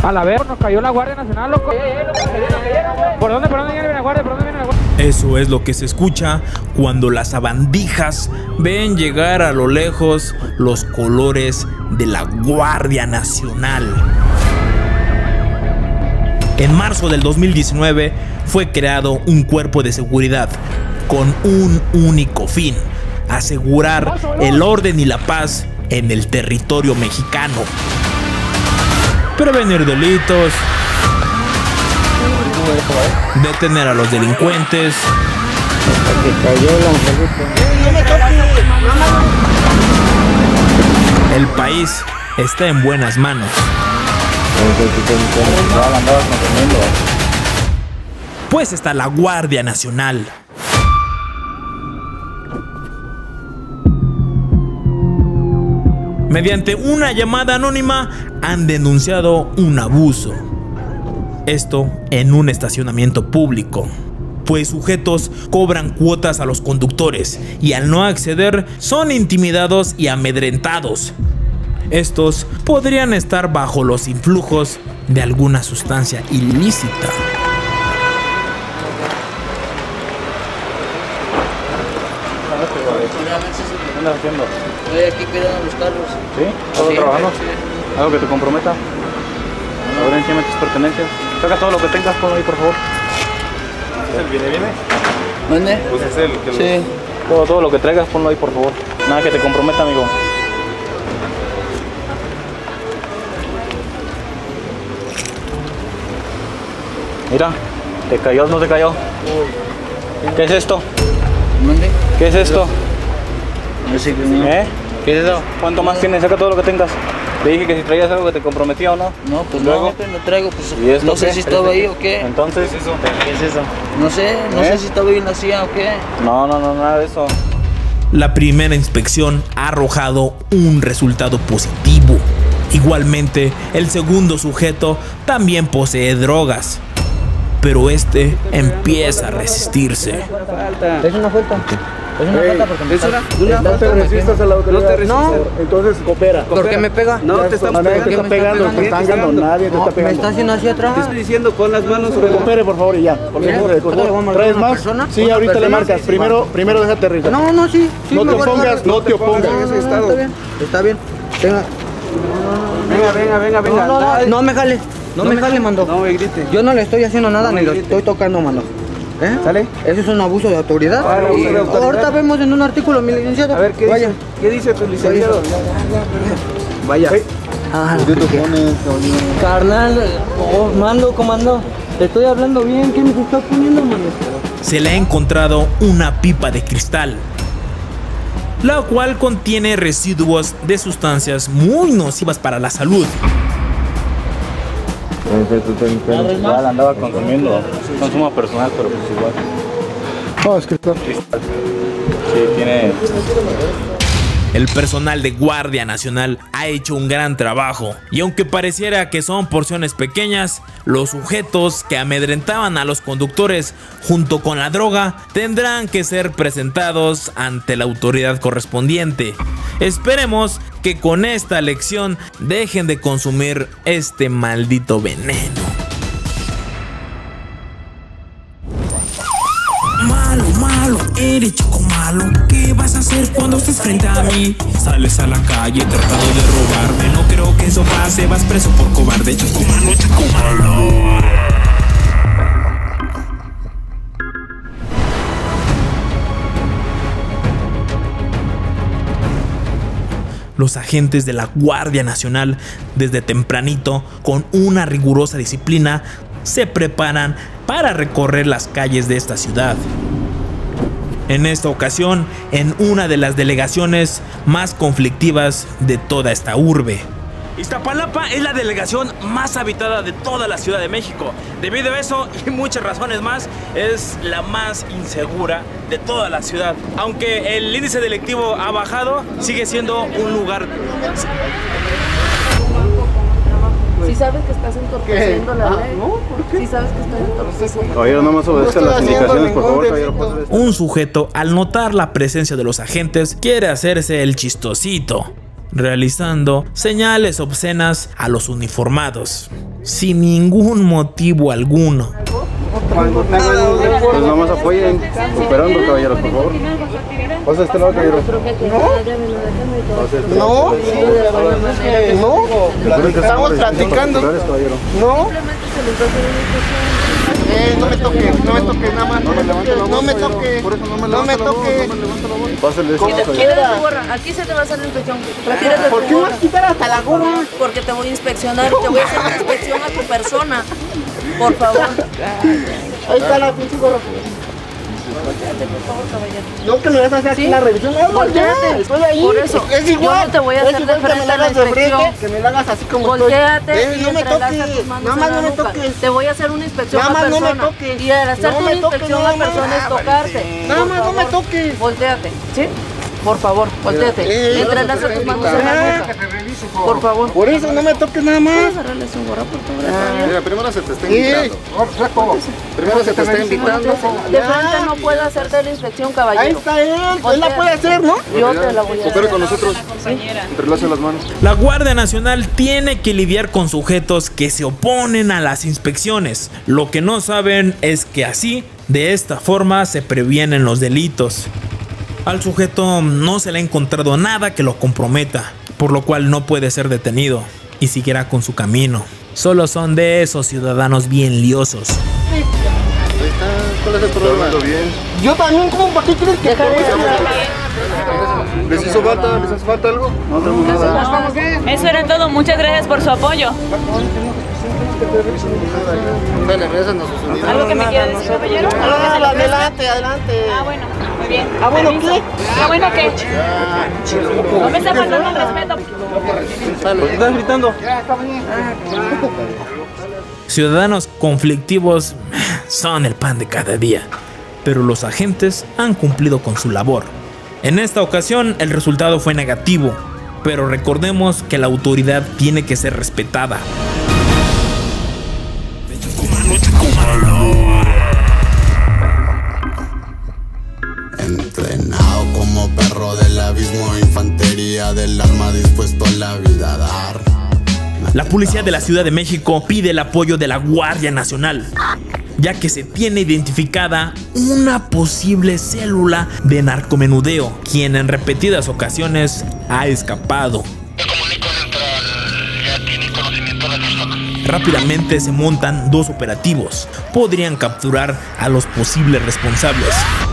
A la vez nos cayó la Guardia Nacional, loco. ¿Por dónde viene la Guardia? ¿Por dónde viene la Guardia? Eso es lo que se escucha cuando las sabandijas ven llegar a lo lejos los colores de la Guardia Nacional. En marzo del 2019 fue creado un cuerpo de seguridad con un único fin: asegurar el orden y la paz en el territorio mexicano, prevenir delitos, detener a los delincuentes, el país está en buenas manos. Pues está la Guardia Nacional. Mediante una llamada anónima han denunciado un abuso. Esto en un estacionamiento público, pues sujetos cobran cuotas a los conductores y al no acceder son intimidados y amedrentados. Estos podrían estar bajo los influjos de alguna sustancia ilícita. ¿Qué andas haciendo? Estoy aquí cuidando los carros. ¿Sí? ¿Todo trabajando? Sí. ¿Algo que te comprometa? Ahora encima tus pertenencias. Saca todo lo que tengas, ponlo ahí, por favor. ¿Es el viene? ¿Dónde? Pues es el que Sí. Todo lo que traigas, ponlo ahí, por favor. Nada que te comprometa, amigo. Mira, ¿te cayó o no te cayó? ¿Qué es esto? ¿Dónde? ¿Qué es esto? No sé qué es. ¿Eh? ¿Qué es eso? ¿Cuánto más tienes? Saca todo lo que tengas. Te dije que si traías algo que te comprometía o no. No, pues luego no traigo. Pues, ¿Y esto no sé qué? si estaba ahí o qué. Entonces, ¿qué es eso? No sé si estaba ahí en la CIA o qué. No, nada de eso. La primera inspección ha arrojado un resultado positivo. Igualmente, el segundo sujeto también posee drogas, pero este empieza a resistirse. Es una falta. Es una falta porque me está... No te resistas a la autoridad. No. Entonces coopera. ¿Por qué me pega? No te estamos pegando. Nadie te está pegando, te están dando, nadie te está pegando. Me está haciendo hacia atrás. Te estoy diciendo con las manos sobre... Coopere, por favor, y ya. Por favor, ¿traes más? Sí, ahorita le marcas. Primero déjate risar. No, sí. No te opongas, no te opongas. Está bien. Venga. No me jale. No me jale, mando. No me grite. Yo no le estoy haciendo nada ni lo estoy tocando, mando. ¿Eh? ¿Sale? Eso es un abuso de autoridad. Ahorita vemos en un artículo, mi licenciado. A ver, ¿qué dice tu licenciado? Vaya. Carnal, mando, comando. Te estoy hablando bien. ¿Qué me está poniendo, mando? Se le ha encontrado una pipa de cristal, la cual contiene residuos de sustancias muy nocivas para la salud. Ya la andaba consumiendo. Consumo personal, pero pues igual. No, es cristal. Sí, tiene... El personal de Guardia Nacional ha hecho un gran trabajo, y aunque pareciera que son porciones pequeñas, los sujetos que amedrentaban a los conductores junto con la droga tendrán que ser presentados ante la autoridad correspondiente. Esperemos que con esta lección dejen de consumir este maldito veneno. Malo, eres chico malo. ¿Qué vas a hacer cuando estés frente a mí? Sales a la calle tratando de robarme. No creo que eso pase, vas preso por cobarde. Chico malo. Los agentes de la Guardia Nacional, desde tempranito, con una rigurosa disciplina, se preparan para recorrer las calles de esta ciudad. En esta ocasión, en una de las delegaciones más conflictivas de toda esta urbe. Iztapalapa es la delegación más habitada de toda la Ciudad de México. Debido a eso y muchas razones más, es la más insegura de toda la ciudad. Aunque el índice delictivo ha bajado, sigue siendo un lugar... Si sabes que estás entorpeciendo la ley. ¿No? ¿Por qué? Si sabes que estás entorpeciendo. Caballero, no más obedezca las indicaciones, por favor, caballero. Un sujeto, al notar la presencia de los agentes, quiere hacerse el chistosito. realizando señales obscenas a los uniformados, sin ningún motivo alguno. Pues nomás apoyen, esperando, caballeros, por favor. Pasa este lado, caballero. No, estamos platicando. No. No me toques, nada más. No me toques. Por eso no me toques. Pásale eso. Quítate tu gorra, aquí se te va a hacer la inspección. Retírate ¿Por qué me vas a quitar hasta la gorra? Porque te voy a inspeccionar, te voy a hacer una inspección a tu persona. Por favor. Ahí está la pinche gorra. Volteate, por favor, caballero. No, que me vas a hacer aquí la revisión. Volteate. Estoy ahí. Por eso, es igual. yo no te voy a hacer igual de frente que me a la la hagas de inspección. frente, que me la hagas así como Volteate estoy. y No me entrelaza toques. tus manos Nada en más la no me nuca. toques. Te voy a hacer una inspección Nada a más no me persona. toques. Y al hacerte No una me toques, inspección nada a más. persona es tocarte. Nada Por más no me favor, toques. Volteate, ¿sí? Por favor, volteate. Entrelaza tus manos en la nuca. Por favor. Por eso no me toques nada más. ¿Puedes agarrarle su gorra, por favor? Mira, primero se te está invitando. Primero se te está invitando. De frente no puedo hacerte la inspección, Ahí caballero. está él la puede hacer, ¿no? Yo te la voy a Coopere hacer. con nosotros. Entrelace las manos. La Guardia Nacional tiene que lidiar con sujetos que se oponen a las inspecciones. Lo que no saben es que así, de esta forma, se previenen los delitos. Al sujeto no se le ha encontrado nada que lo comprometa, por lo cual no puede ser detenido y seguirá con su camino. Solo son de esos ciudadanos bien liosos. Ahí está. ¿Cuál es el problema? Bien. Yo también, ¿cómo? ¿Para qué crees que ¿Les hizo falta? ¿Les hace falta algo? No tenemos nada. Eso era todo. Muchas gracias por su apoyo. Dale, regresan a sus unidades. ¿Algo que me quiera decir, caballero? ¿Algo que se le ofrezca? Adelante. Ah, bueno, muy bien. Bueno, Permiso. ¿qué? Ah, bueno, ¿qué? No me está faltando el respeto. ¿Estás gritando? Ciudadanos conflictivos son el pan de cada día, pero los agentes han cumplido con su labor. En esta ocasión el resultado fue negativo, pero recordemos que la autoridad tiene que ser respetada. Entrenado como perro del abismo, infantería del arma dispuesto a la vida a dar. La policía de la Ciudad de México pide el apoyo de la Guardia Nacional, ya que se tiene identificada una posible célula de narcomenudeo, quien en repetidas ocasiones ha escapado. Rápidamente se montan dos operativos. Podrían capturar a los posibles responsables.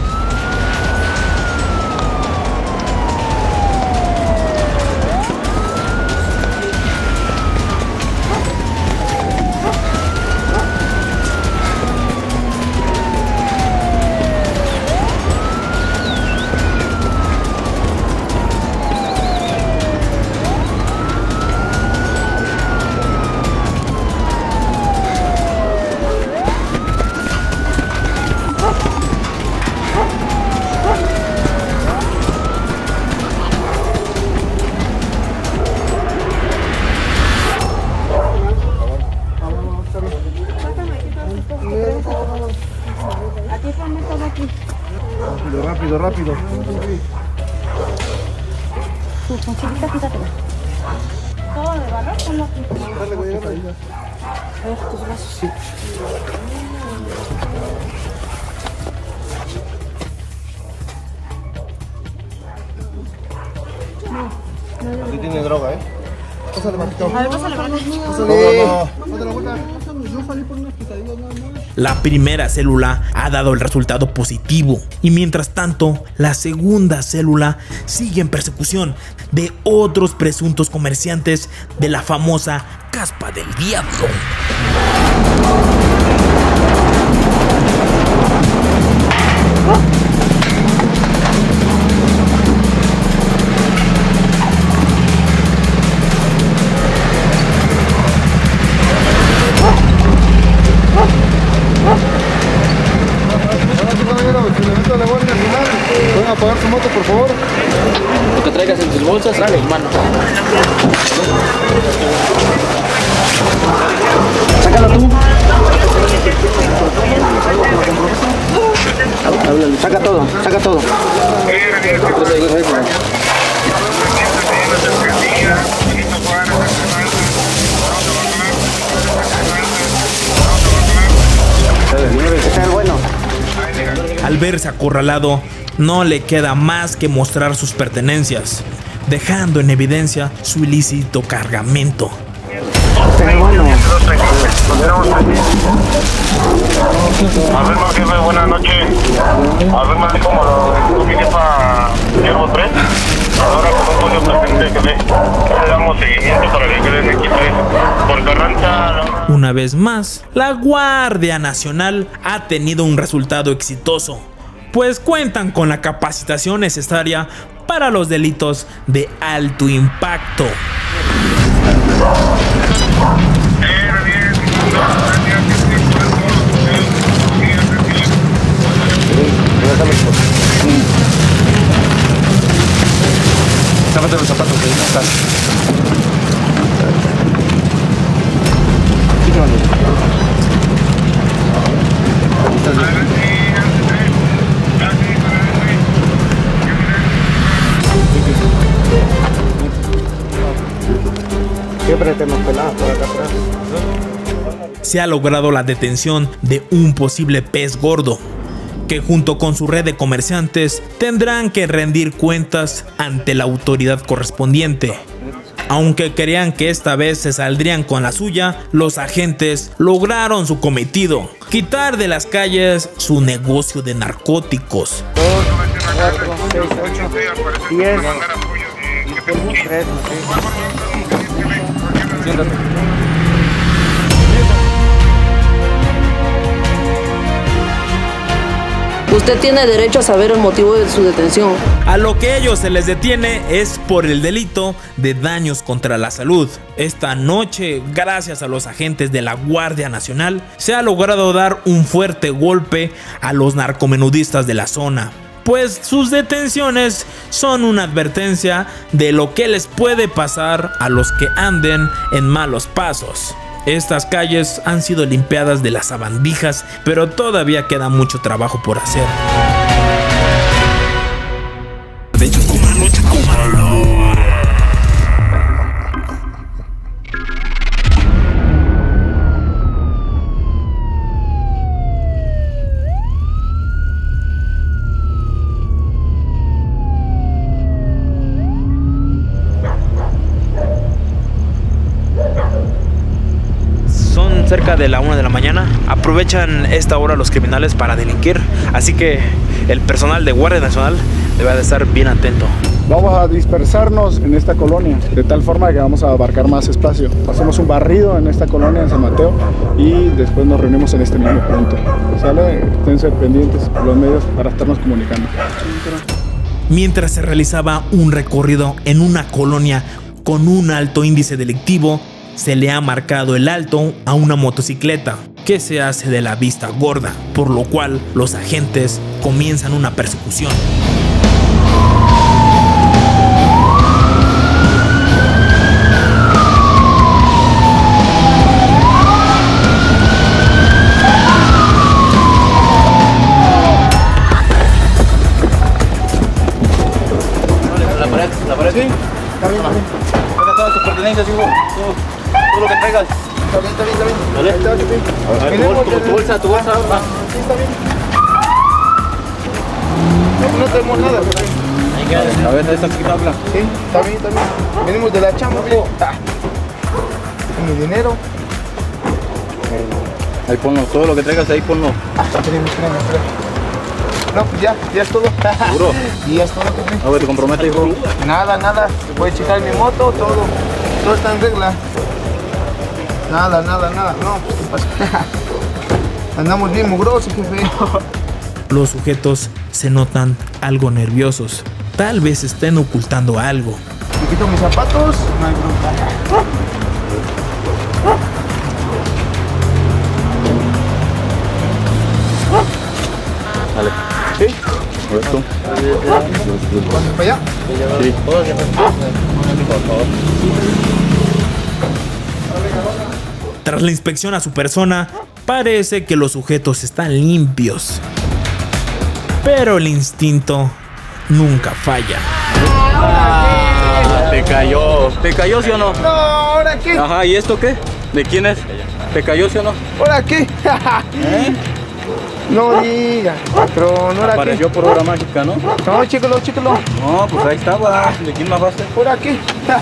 Rápido. Todo de valor, ponlo aquí. Aquí tiene droga, ¿eh? Pásale, Matito. A ver, pásale, Pásale. Pásale la vuelta. Yo salí por unas picadillas nada más. La primera célula ha dado el resultado positivo y mientras tanto la segunda célula sigue en persecución de otros presuntos comerciantes de la famosa Caspa del Diablo. ¿Pueden apagar su moto, por favor? Lo que traigas en tus bolsas y tus manos. Sácalo tú. Saca todo. Al verse acorralado, no le queda más que mostrar sus pertenencias, dejando en evidencia su ilícito cargamento. A ver, no, jefe, buenas noches. A ver, más como lo que jefa Siervo 3. Ahora con un código presente que le damos seguimiento para que quede en equipo por Carranza. Una vez más, la Guardia Nacional ha tenido un resultado exitoso, pues cuentan con la capacitación necesaria para los delitos de alto impacto. Sácate los zapatos, que no estás. Siempre te hemos pelado por acá atrás. Se ha logrado la detención de un posible pez gordo, que junto con su red de comerciantes tendrán que rendir cuentas ante la autoridad correspondiente. Aunque creían que esta vez se saldrían con la suya, los agentes lograron su cometido: quitar de las calles su negocio de narcóticos. 2, 4, 6, 8, 10, 3, Siéntate. Usted tiene derecho a saber el motivo de su detención. A lo que ellos se les detiene es por el delito de daños contra la salud. Esta noche, gracias a los agentes de la Guardia Nacional, se ha logrado dar un fuerte golpe a los narcomenudistas de la zona, pues sus detenciones son una advertencia de lo que les puede pasar a los que anden en malos pasos. Estas calles han sido limpiadas de las sabandijas, pero todavía queda mucho trabajo por hacer. Cerca de la 1 de la mañana, aprovechan esta hora los criminales para delinquir, así que el personal de Guardia Nacional debe de estar bien atento. Vamos a dispersarnos en esta colonia, de tal forma que vamos a abarcar más espacio. Hacemos un barrido en esta colonia en San Mateo y después nos reunimos en este mismo punto. ¿Sale? Esténse pendientes por los medios para estarnos comunicando. Mientras se realizaba un recorrido en una colonia con un alto índice delictivo, se le ha marcado el alto a una motocicleta que se hace de la vista gorda, por lo cual los agentes comienzan una persecución. La pared. Sí, está bien. Saca todas tus pertenencias, hijo. Todo lo que traigas. Está bien. ¿Vale? A ver, tu bolsa. Va. Sí, está bien. No tenemos nada. A ver, esta chiquita habla. Sí, está bien. Venimos de la chamba, mi dinero. Ahí ponlo, todo lo que traigas ahí ponlo. Espérame. No, pues ya es todo. ¿Seguro? Y ya es todo, jefe. A ver, te compromete, hijo. Nada. Voy a checar mi moto, todo está en regla. Nada. No, pues ¿qué pasa? Andamos bien mugrosos, jefe. Los sujetos se notan algo nerviosos. Tal vez estén ocultando algo. Me quito mis zapatos, no hay bronca. Dale. ¿Sí? A ver tú. ¿Vamos para allá? Sí. Tras la inspección a su persona, parece que los sujetos están limpios. Pero el instinto nunca falla. Te cayó, ¿sí o no? No, ¿ahora qué? Ajá, ¿y esto qué? ¿De quién es? ¿Te cayó, sí o no? ¿Ahora qué? No diga, patrón, ¿ahora Apareció por hora mágica, ¿no? No, chécalo, chécalo. No, pues ahí estaba. ¿De quién bajaste? ¿Por aquí?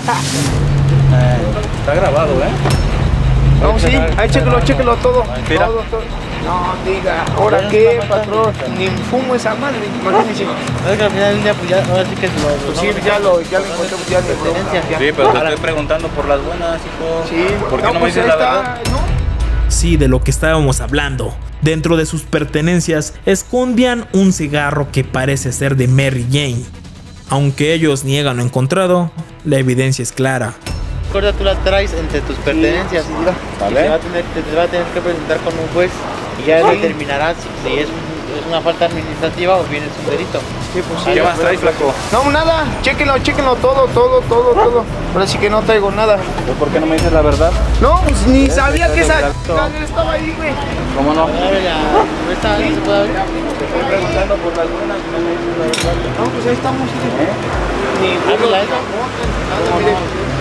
Está grabado, ¿eh? No, sí, ahí chécalo todo. Todo. No, diga, ¿ahora qué, patrón? Ni fumo esa madre, imagínese. Es que al final del día, pues ya, ahora sí que Pues sí, ya lo encontramos, ya de bronca. Sí, pero te estoy preguntando por las buenas, hijo. Sí, ¿por qué no me pues dices la verdad? Sí, de lo que estábamos hablando. Dentro de sus pertenencias escondían un cigarro que parece ser de Mary Jane. Aunque ellos niegan lo encontrado, la evidencia es clara. Recuerda, tú la traes entre tus pertenencias. ¿Vale? Te va a tener que presentar con un juez y ya determinará si es una falta administrativa o bien es un delito. Sí, pues sí. ¿Qué más traes, flaco? No, nada, chéquenlo todo. Ahora sí que no traigo nada. ¿Pero por qué no me dices la verdad? No, pues ni sabía que esa estaba ahí, güey. ¿Cómo no? ¿Esta se puede abrir? Te estoy preguntando por las buenas y no me dices la verdad. No, pues ahí estamos. Ni Ábrela, esa. nada, mire.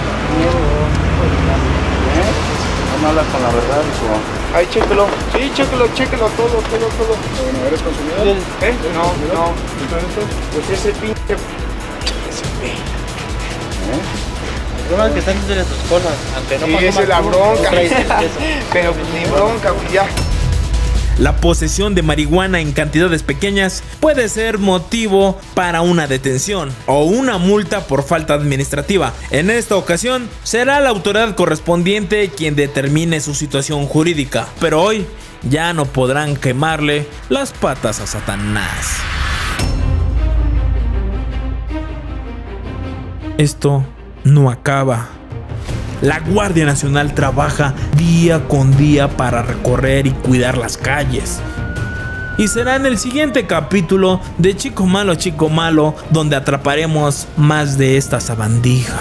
No me hablas con la verdad, hijo. Ahí chéquelo. Sí, chéquelo todo. Bueno, ¿eres consumidor? No. Pues ese pinche. El problema es que están entre tus cosas, aunque no Sí, consumas esa es la tú, bronca. no traes eso. Pero pues ni bronca, pues ya. La posesión de marihuana en cantidades pequeñas puede ser motivo para una detención o una multa por falta administrativa. En esta ocasión será la autoridad correspondiente quien determine su situación jurídica, pero hoy ya no podrán quemarle las patas a Satanás. Esto no acaba. La Guardia Nacional trabaja día con día para recorrer y cuidar las calles. Y será en el siguiente capítulo de Chico Malo, donde atraparemos más de estas sabandijas.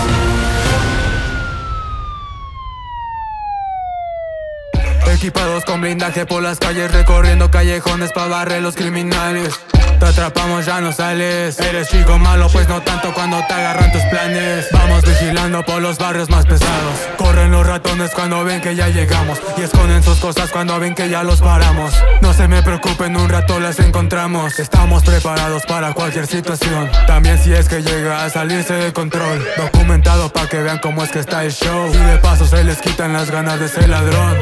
Equipados con blindaje por las calles, recorriendo callejones para barrer los criminales. Te atrapamos, ya no sales. Eres chico malo, pues no tanto cuando te agarran tus planes. Vamos vigilando por los barrios más pesados. Corren los ratones cuando ven que ya llegamos y esconden sus cosas cuando ven que ya los paramos. No se me preocupen, un rato las encontramos. Estamos preparados para cualquier situación, también si es que llega a salirse de control. Documentado para que vean cómo es que está el show, y de paso se les quitan las ganas de ser ladrón.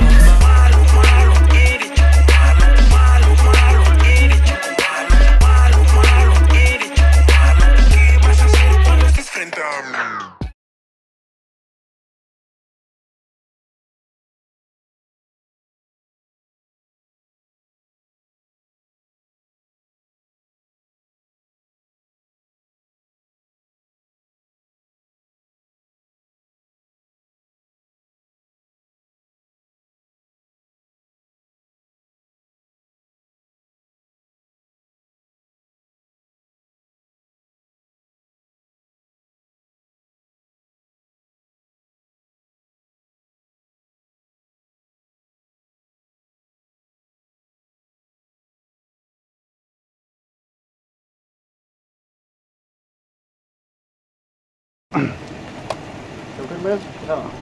Yo primero, no.